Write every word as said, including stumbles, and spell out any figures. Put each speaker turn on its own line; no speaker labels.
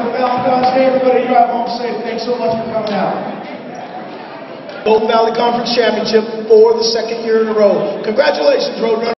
Happy Valentine's Day, everybody. Drive home safe. Thanks so much for coming out.
Golden Valley Conference Championship for the second year in a row. Congratulations, Roadrunner.